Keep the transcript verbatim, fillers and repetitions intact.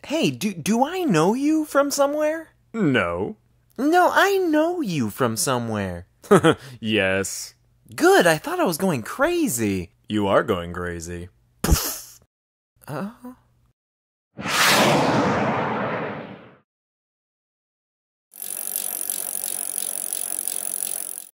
Hey, do, do I know you from somewhere? No. No, I know you from somewhere. Yes. Good, I thought I was going crazy. You are going crazy. Uh-huh.